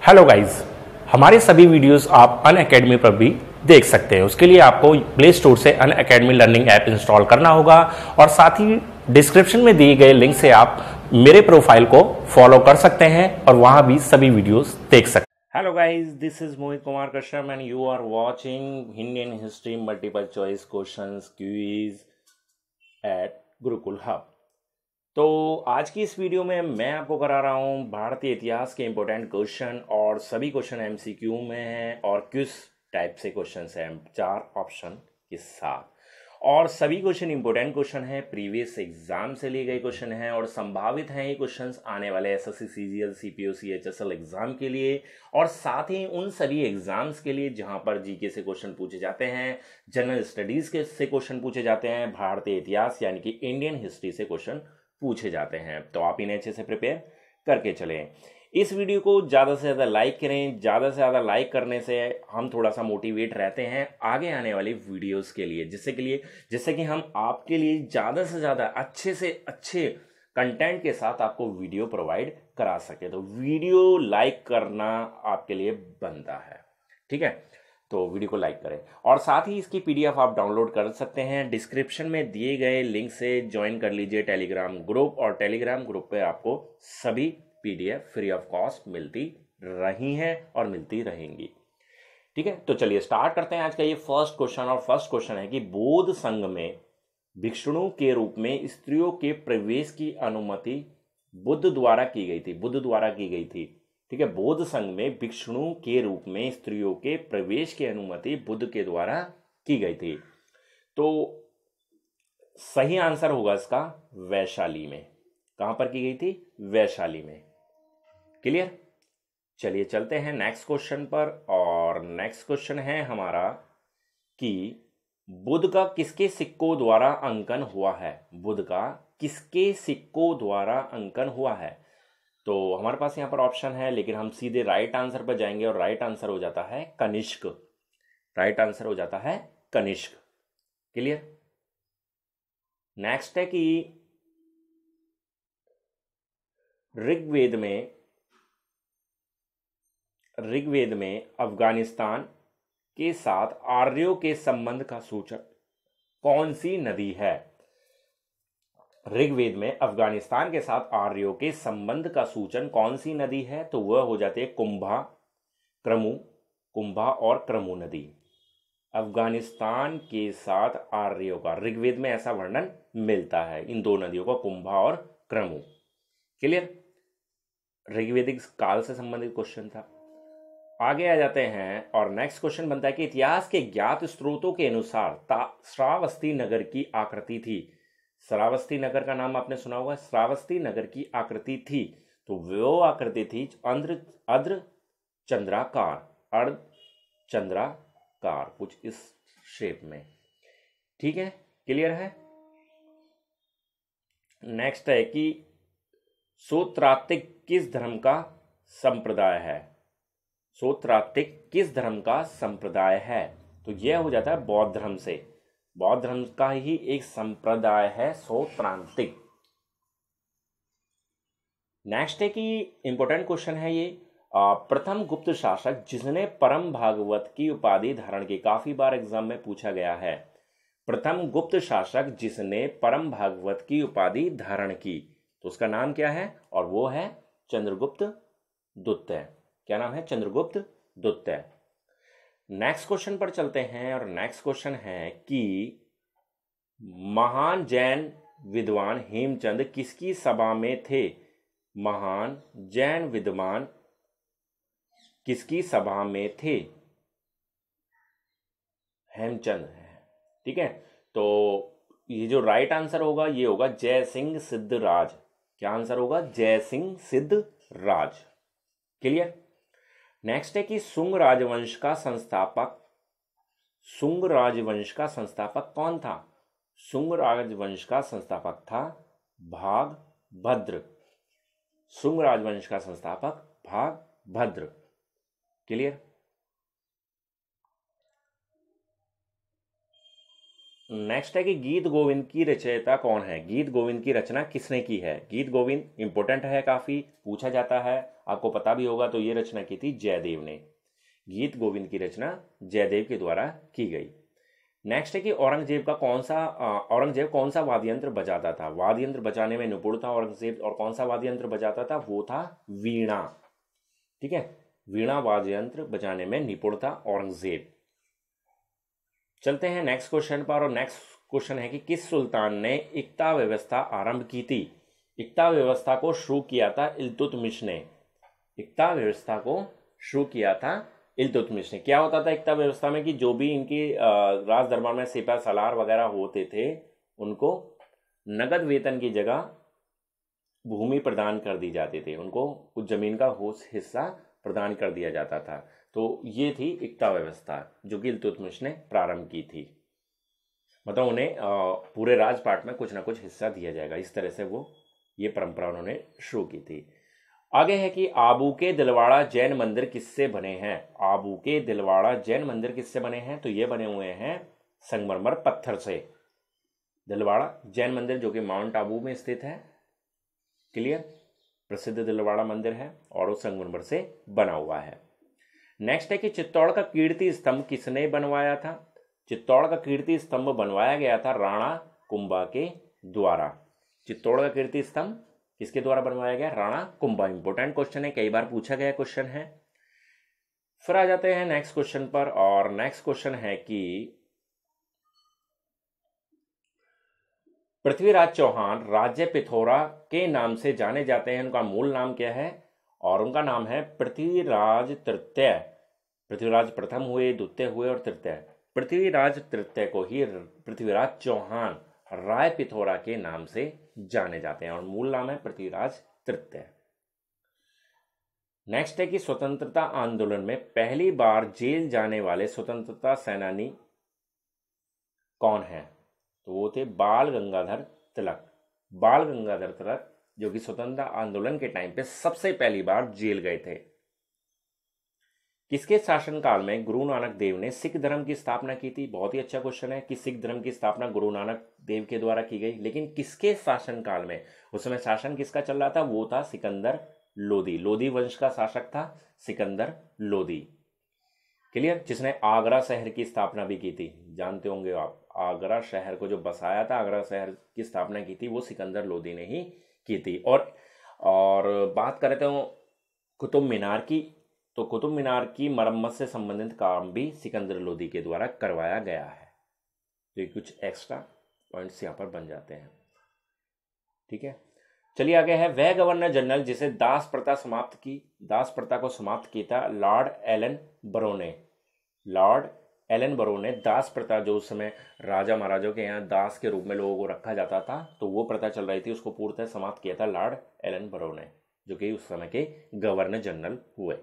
Hello guys, हमारे सभी videos आप अनअकैडमी पर भी देख सकते हैं। उसके लिए आपको प्ले स्टोर से अनअकैडमी लर्निंग ऐप इंस्टॉल करना होगा और साथ ही डिस्क्रिप्शन में दिए गए लिंक से आप मेरे प्रोफाइल को फॉलो कर सकते हैं और वहां भी सभी वीडियोस देख सकते हैं। Hello guys, this is Mohit Kumar Kashyap and you are watching Indian history multiple choice questions quiz at Gurukul hub. तो आज की इस वीडियो में मैं आपको करा रहा हूँ भारतीय इतिहास के इंपॉर्टेंट क्वेश्चन और सभी क्वेश्चन एमसीक्यू में हैं और किस टाइप से क्वेश्चन हैं 4 ऑप्शन के साथ। और सभी क्वेश्चन इंपॉर्टेंट क्वेश्चन हैं, प्रीवियस एग्जाम से लिए गए क्वेश्चन हैं और संभावित हैं ये क्वेश्चंस आने वाले SSC CGL CPO CHSL exam के लिए और साथ ही उन सभी एग्जाम्स के लिए जहां पर जीके से क्वेश्चन पूछे जाते हैं, जनरल स्टडीज के से क्वेश्चन पूछे जाते हैं, भारतीय इतिहास यानी कि इंडियन हिस्ट्री से क्वेश्चन पूछे जाते हैं। तो आप इन्हें अच्छे से प्रिपेयर करके चलें। इस वीडियो को ज़्यादा से ज़्यादा लाइक करें। ज़्यादा से ज़्यादा लाइक करने से हम थोड़ा सा मोटिवेट रहते हैं आगे आने वाली वीडियोस के लिए, जिससे कि हम आपके लिए ज़्यादा से ज़्यादा अच्छे से अच्छे कंटेंट के साथ आपको वीडियो प्रोवाइड करा सके। तो वीडियो लाइक करना आपके लिए बनता है, ठीक है। तो वीडियो को लाइक करें और साथ ही इसकी पीडीएफ आप डाउनलोड कर सकते हैं। डिस्क्रिप्शन में दिए गए लिंक से ज्वाइन कर लीजिए टेलीग्राम ग्रुप, और टेलीग्राम ग्रुप पे आपको सभी पीडीएफ फ्री ऑफ कॉस्ट मिलती रही हैं और मिलती रहेंगी, ठीक है। तो चलिए स्टार्ट करते हैं आज का ये फर्स्ट क्वेश्चन। और फर्स्ट क्वेश्चन है कि बौद्ध संघ में भिक्षुओं के रूप में स्त्रियों के प्रवेश की अनुमति बुद्ध द्वारा की गई थी, ठीक है। बौद्ध संघ में भिक्षुओं के रूप में स्त्रियों के प्रवेश की अनुमति बुद्ध के द्वारा की गई थी। तो सही आंसर होगा इसका वैशाली में। कहां पर की गई थी? वैशाली में। क्लियर? चलिए चलते हैं नेक्स्ट क्वेश्चन पर। और नेक्स्ट क्वेश्चन है हमारा कि बुद्ध का किसके सिक्कों द्वारा अंकन हुआ है? बुद्ध का किसके सिक्कों द्वारा अंकन हुआ है? तो हमारे पास यहाँ पर ऑप्शन है, लेकिन हम सीधे राइट आंसर पर जाएंगे और राइट आंसर हो जाता है कनिष्क। राइट आंसर हो जाता है कनिष्क। क्लियर? नेक्स्ट है कि ऋग्वेद में अफगानिस्तान के साथ आर्यों के संबंध का सूचक कौन सी नदी है? ऋग्वेद में अफगानिस्तान के साथ आर्यों के संबंध का सूचन कौन सी नदी है? तो वह हो जाती है कुंभा और क्रमु नदी। अफगानिस्तान के साथ आर्यों का ऋग्वेद में ऐसा वर्णन मिलता है, इन दो नदियों का, कुंभा और क्रमु। क्लियर? ऋग्वेदिक काल से संबंधित क्वेश्चन था। आगे आ जाते हैं और नेक्स्ट क्वेश्चन बनता है कि इतिहास के ज्ञात स्रोतों के अनुसार श्रावस्ती नगर की आकृति थी। श्रावस्ती नगर का नाम आपने सुना होगा। श्रावस्ती नगर की आकृति थी, तो वो आकृति थी अर्धचंद्राकार, कुछ इस शेप में, ठीक है। क्लियर है? नेक्स्ट है कि सोत्रातिक किस धर्म का संप्रदाय है? सोत्रातिक किस धर्म का संप्रदाय है? तो यह हो जाता है बौद्ध धर्म से। बौद्ध धर्म का ही एक संप्रदाय है सोत्रांतिक। नेक्स्ट है कि इंपॉर्टेंट क्वेश्चन है ये, प्रथम गुप्त शासक जिसने परम भागवत की उपाधि धारण की। काफी बार एग्जाम में पूछा गया है। प्रथम गुप्त शासक जिसने परम भागवत की उपाधि धारण की, तो उसका नाम क्या है? और वो है चंद्रगुप्त द्वितीय। क्या नाम है? चंद्रगुप्त द्वितीय। नेक्स्ट क्वेश्चन पर चलते हैं और नेक्स्ट क्वेश्चन है कि महान जैन विद्वान हेमचंद किसकी सभा में थे? महान जैन विद्वान किसकी सभा में थे? हेमचंद, ठीक है। तो ये जो राइट आंसर होगा ये होगा जय सिंह सिद्धराज। क्या आंसर होगा? जय सिंह सिद्धराज। क्लियर? नेक्स्ट है कि शुंग राजवंश का संस्थापक कौन था? शुंग राजवंश का संस्थापक था भागभद्र। शुंग राजवंश का संस्थापक भागभद्र। क्लियर? नेक्स्ट है कि गीत गोविंद की रचयिता कौन है? गीत गोविंद की रचना किसने की है? गीत गोविंद इंपॉर्टेंट है, काफी पूछा जाता है, आपको पता भी होगा। तो ये रचना की थी जयदेव ने। गीत गोविंद की रचना जयदेव के द्वारा की गई। नेक्स्ट है कि औरंगजेब कौन सा वाद्य यंत्र बजाता था। वाद्य यंत्र बजाने में निपुण था औरंगजेब, और कौन सा वाद्य यंत्र बजाता था, वो था वीणा। ठीक है, वीणा वाद्य यंत्र बजाने में निपुण था औरंगजेब। चलते हैं नेक्स्ट क्वेश्चन पर, और नेक्स्ट क्वेश्चन है कि किस सुल्तान ने इक्ता व्यवस्था आरंभ की थी। इक्ता व्यवस्था को शुरू किया था इल्तुतमिश ने। इक्ता व्यवस्था को शुरू किया था इल्तुतमिश ने। क्या होता था इक्ता व्यवस्था में कि जो भी इनकी राज दरबार में सिपा सलार वगैरह होते थे, उनको नगद वेतन की जगह भूमि प्रदान कर दी जाती थी, उनको कुछ जमीन का हिस्सा प्रदान कर दिया जाता था। तो ये थी इक्ता व्यवस्था जो कि इल्तुतमिश ने प्रारंभ की थी। मतलब उन्हें पूरे राजपाट में कुछ ना कुछ हिस्सा दिया जाएगा, इस तरह से वो ये परंपरा उन्होंने शुरू की थी। आगे है कि आबू के दिलवाड़ा जैन मंदिर किससे बने हैं। आबू के दिलवाड़ा जैन मंदिर किससे बने हैं, तो ये बने हुए हैं संगमरमर पत्थर से। दिलवाड़ा जैन मंदिर जो कि माउंट आबू में स्थित है, क्लियर, प्रसिद्ध दिलवाड़ा मंदिर है और वो संगमरमर से बना हुआ है। नेक्स्ट है कि चित्तौड़ का कीर्ति स्तंभ किसने बनवाया था। चित्तौड़ का कीर्ति स्तंभ बनवाया गया था राणा कुंभा के द्वारा। चित्तौड़ का कीर्ति स्तंभ किसके द्वारा बनवाया गया, राणा कुंभा। इंपोर्टेंट क्वेश्चन है, कई बार पूछा गया क्वेश्चन है। फिर आ जाते हैं नेक्स्ट क्वेश्चन पर, और नेक्स्ट क्वेश्चन है कि पृथ्वीराज चौहान राज्य पिथौरा के नाम से जाने जाते हैं। उनका मूल नाम क्या है, और उनका नाम है पृथ्वीराज तृतीय। पृथ्वीराज प्रथम हुए, द्वितीय हुए और तृतीय। पृथ्वीराज तृतीय को ही पृथ्वीराज चौहान राय पिथौरा के नाम से जाने जाते हैं, और मूल नाम है पृथ्वीराज तृतीय। नेक्स्ट है कि स्वतंत्रता आंदोलन में पहली बार जेल जाने वाले स्वतंत्रता सेनानी कौन है, तो वो थे बाल गंगाधर तिलक। बाल गंगाधर तिलक जो कि स्वतंत्रता आंदोलन के टाइम पे सबसे पहली बार जेल गए थे। किसके शासनकाल में गुरु नानक देव ने सिख धर्म की स्थापना की थी। बहुत ही अच्छा क्वेश्चन है कि सिख धर्म की स्थापना गुरु नानक देव के द्वारा की गई, लेकिन किसके शासनकाल में। उस समय शासन किसका चल रहा था, वो था सिकंदर लोदी। लोदी वंश का शासक था सिकंदर लोदी, क्लियर, जिसने आगरा शहर की स्थापना भी की थी। जानते होंगे आप, आगरा शहर को जो बसाया था, आगरा शहर की स्थापना की थी वो सिकंदर लोदी ने ही की थी। और बात करें तो कुतुब मीनार की, तो कुतुब मीनार की मरम्मत से संबंधित काम भी सिकंदर लोदी के द्वारा करवाया गया है। तो ये कुछ एक्स्ट्रा पॉइंट्स यहाँ पर बन जाते हैं। ठीक है, चलिए आगे है, वह गवर्नर जनरल जिसे दास प्रथा को समाप्त किया था लॉर्ड एलन बरो ने। लॉर्ड एलन बरो ने दास प्रथा, जो उस समय राजा महाराजों के यहाँ दास के रूप में लोगों को रखा जाता था, तो वो प्रथा चल रही थी, उसको पूर्णतः समाप्त किया था लॉर्ड एलन बरो ने, जो कि उस समय के गवर्नर जनरल हुए।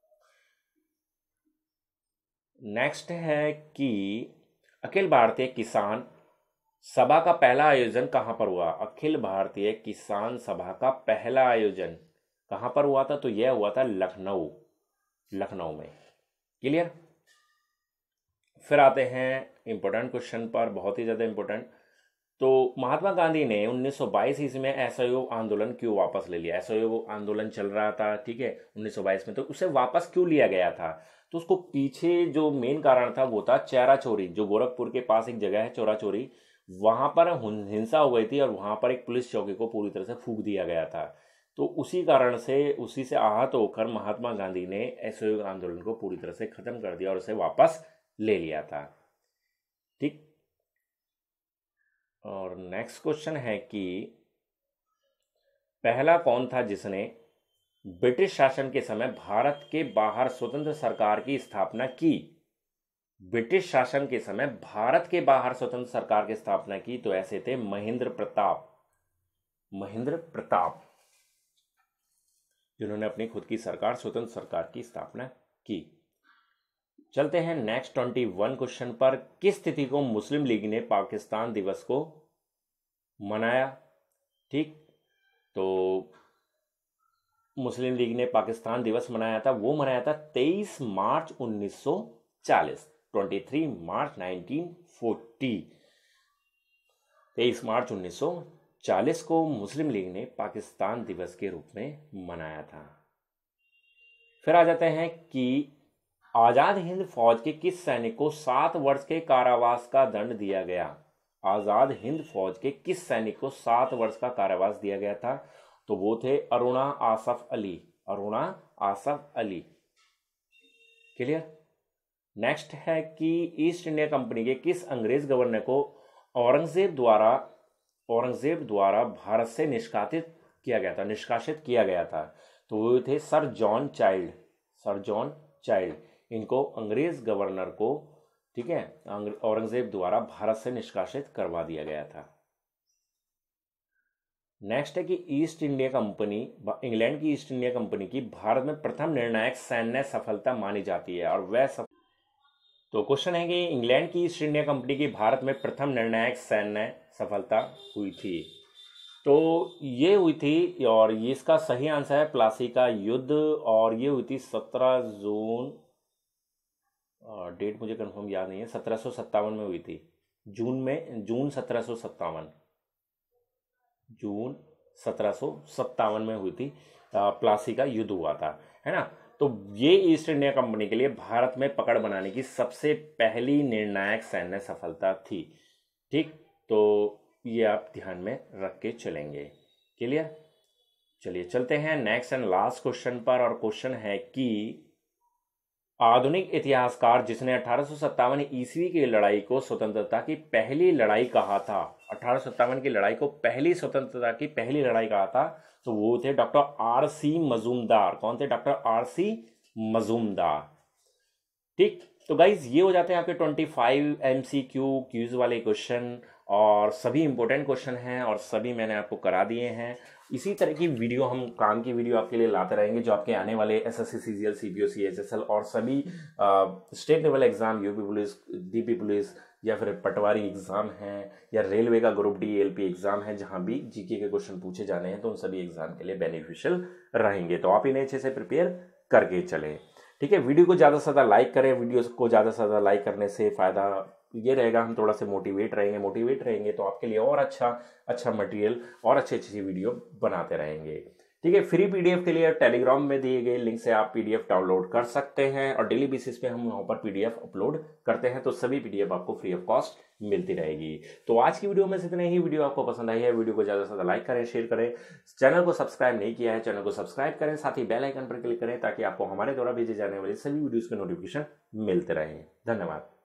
नेक्स्ट है कि अखिल भारतीय किसान सभा का पहला आयोजन कहां पर हुआ। अखिल भारतीय किसान सभा का पहला आयोजन कहां पर हुआ था, तो यह हुआ था लखनऊ में, क्लियर। फिर आते हैं इंपॉर्टेंट क्वेश्चन पर, बहुत ही ज्यादा इंपॉर्टेंट। तो महात्मा गांधी ने 1922 ईस्वी में असहयोग आंदोलन क्यों वापस ले लिया। असहयोग आंदोलन चल रहा था, ठीक है, 1922 में, तो उसे वापस क्यों लिया गया था, तो उसको पीछे जो मेन कारण था वो था चेरा चोरी। जो गोरखपुर के पास एक जगह है चौरा चोरी, वहां पर हिंसा हो गई थी और वहां पर एक पुलिस चौकी को पूरी तरह से फूंक दिया गया था। तो उसी कारण से, उसी से आहत होकर महात्मा गांधी ने असहयोग आंदोलन को पूरी तरह से खत्म कर दिया और उसे वापस ले लिया था। ठीक, और नेक्स्ट क्वेश्चन है कि पहला कौन था जिसने ब्रिटिश शासन के समय भारत के बाहर स्वतंत्र सरकार की स्थापना की। ब्रिटिश शासन के समय भारत के बाहर स्वतंत्र सरकार की स्थापना की, तो ऐसे थे महेंद्र प्रताप, जिन्होंने अपनी खुद की सरकार, स्वतंत्र सरकार की स्थापना की। चलते हैं नेक्स्ट 21 क्वेश्चन पर। किस तिथि को मुस्लिम लीग ने पाकिस्तान दिवस को मनाया। ठीक, तो मुस्लिम लीग ने पाकिस्तान दिवस मनाया था, वो मनाया था 23 मार्च 1940, 23 मार्च 1940। 23 मार्च 1940 को मुस्लिम लीग ने पाकिस्तान दिवस के रूप में मनाया था। फिर आ जाते हैं कि आजाद हिंद फौज के किस सैनिक को 7 वर्ष के कारावास का दंड दिया गया। आजाद हिंद फौज के किस सैनिक को 7 वर्ष का कारावास दिया गया था? तो वो थे अरुणा आसफ अली। अरुणा आसफ अली। क्लियर। नेक्स्ट है कि ईस्ट इंडिया कंपनी के किस अंग्रेज गवर्नर को औरंगजेब द्वारा भारत से निष्कासित किया गया था? तो वो थे sir John Child. Sir John Child. इनको अंग्रेज गवर्नर को, ठीक है, औरंगजेब द्वारा भारत से निष्कासित करवा दिया गया था। नेक्स्ट है कि ईस्ट इंडिया कंपनी, इंग्लैंड की ईस्ट इंडिया कंपनी की भारत में प्रथम निर्णायक सैन्य सफलता मानी जाती है और वह तो क्वेश्चन है कि इंग्लैंड की ईस्ट इंडिया कंपनी की भारत में प्रथम निर्णायक सैन्य सफलता हुई थी। तो ये हुई थी और ये इसका सही आंसर है प्लासी का युद्ध, और ये हुई थी 17 जून, डेट मुझे कंफर्म याद नहीं है, 1757 में हुई थी। जून 1757 में हुई थी, प्लासी का युद्ध हुआ था, है ना। तो ये ईस्ट इंडिया कंपनी के लिए भारत में पकड़ बनाने की सबसे पहली निर्णायक सैन्य सफलता थी। ठीक, तो ये आप ध्यान में रख के चलेंगे। क्लियर। चलिए चलते हैं नेक्स्ट एंड लास्ट क्वेश्चन पर, और क्वेश्चन है कि आधुनिक इतिहासकार जिसने 1857 ईस्वी की लड़ाई को स्वतंत्रता की पहली लड़ाई कहा था, 1857 की लड़ाई को पहली स्वतंत्रता की पहली लड़ाई कहा था, तो वो थे डॉक्टर आर.सी. मजूमदार। कौन थे? Doctor RC. मजूमदार। ठीक, तो गाइज ये हो जाते हैं आपके 25 MCQ क्यूज वाले क्वेश्चन, और सभी इंपॉर्टेंट क्वेश्चन हैं और सभी मैंने आपको करा दिए हैं। इसी तरह की वीडियो, हम काम की वीडियो आपके लिए लाते रहेंगे जो आपके आने वाले SSC, CGL, CBO, CHSL और सभी state level exam, UP police, DP police या फिर पटवारी एग्जाम हैं, या रेलवे का ग्रुप D LP एग्जाम है, जहां भी GK के क्वेश्चन पूछे जाने हैं, तो उन सभी एग्जाम के लिए बेनिफिशियल रहेंगे। तो आप इन्हें अच्छे से प्रिपेयर करके चलें। ठीक है, वीडियो को ज़्यादा से ज़्यादा लाइक करें। वीडियो को ज़्यादा से ज़्यादा लाइक करने से फ़ायदा ये रहेगा, हम थोड़ा से मोटिवेट रहेंगे तो आपके लिए और अच्छा मटेरियल और अच्छी वीडियो बनाते रहेंगे। ठीक है, फ्री PDF के लिए टेलीग्राम में दिए गए लिंक से आप PDF डाउनलोड कर सकते हैं, और डेली बेसिस पे हम वहाँ पर PDF अपलोड करते हैं, तो सभी PDF आपको फ्री ऑफ कॉस्ट मिलती रहेगी। तो आज की वीडियो में से इतना ही। वीडियो आपको पसंद आई है, वीडियो को ज़्यादा से ज़्यादा लाइक करें, शेयर करें। चैनल को सब्सक्राइब नहीं किया है, चैनल को सब्सक्राइब करें, साथ ही बेल आइकन पर क्लिक करें ताकि आपको हमारे द्वारा भेजे जाने वाले सभी वीडियोज़ के नोटिफिकेशन मिलते रहें। धन्यवाद।